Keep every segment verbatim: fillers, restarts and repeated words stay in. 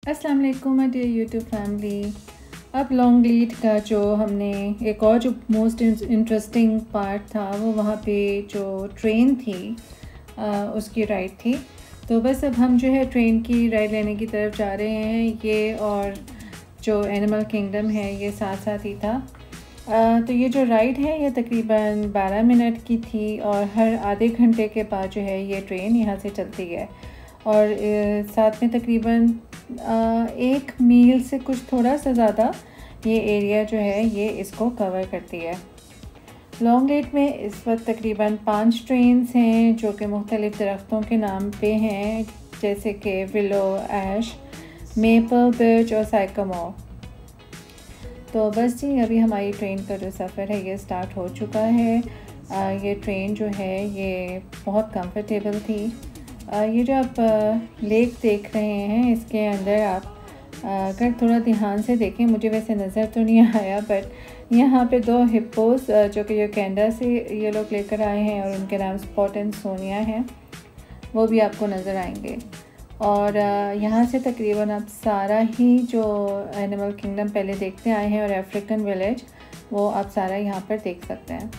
अस्सलाम वालेकुम my dear YouTube family. अब लॉन्ग लीड का जो हमने एक और जो मोस्ट इंटरेस्टिंग पार्ट था वो वहाँ पे जो ट्रेन थी आ, उसकी राइड थी। तो बस अब हम जो है ट्रेन की राइड लेने की तरफ जा रहे हैं। ये और जो एनिमल किंगडम है ये साथ साथ ही था। आ, तो ये जो राइड है ये तकरीबन बारह मिनट की थी और हर आधे घंटे के बाद जो है ये ट्रेन यहाँ से चलती है और साथ में तकरीबन एक मील से कुछ थोड़ा सा ज़्यादा ये एरिया जो है ये इसको कवर करती है। लॉन्ग लीड में इस वक्त तकरीबन पांच ट्रेन्स हैं जो कि मुख्तलिफ़ दरख्तों के नाम पे हैं, जैसे कि विलो, ऐश, मेपल, birch और साइकामोर। तो बस जी अभी हमारी ट्रेन का जो सफ़र है ये स्टार्ट हो चुका है। आ, ये ट्रेन जो है ये बहुत कंफर्टेबल थी। आ, ये जो आप लेक देख रहे हैं इसके अंदर आप अगर थोड़ा ध्यान से देखें, मुझे वैसे नज़र तो नहीं आया, बट यहाँ पे दो हिप्पोस जो कि कैनेडा से ये लोग लेकर आए हैं और उनके नाम स्पॉट एंड सोनिया हैं, वो भी आपको नज़र आएंगे। और यहाँ से तकरीबन आप सारा ही जो एनिमल किंगडम पहले देखते आए हैं और अफ्रीकन विलेज वो आप सारा यहाँ पर देख सकते हैं।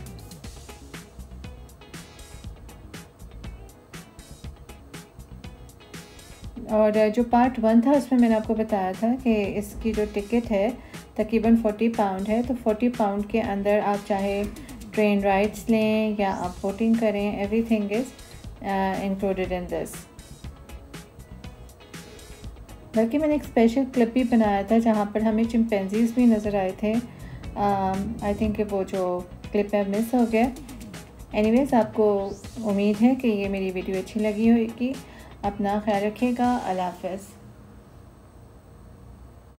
और जो पार्ट वन था उसमें मैंने आपको बताया था कि इसकी जो टिकट है तकरीबन फोर्टी पाउंड है। तो फोर्टी पाउंड के अंदर आप चाहे ट्रेन राइड्स लें या आप बोटिंग करें, everything is included in this. बल्कि मैंने एक स्पेशल क्लिप भी बनाया था जहाँ पर हमें चिंपैंजीज़ भी नज़र आए थे। आई थिंक वो जो क्लिप है मिस हो गया। एनीवेज़, आपको उम्मीद है कि ये मेरी वीडियो अच्छी लगी होगी। अपना ख्याल रखिएगा। अल्लाह हाफ़िज़।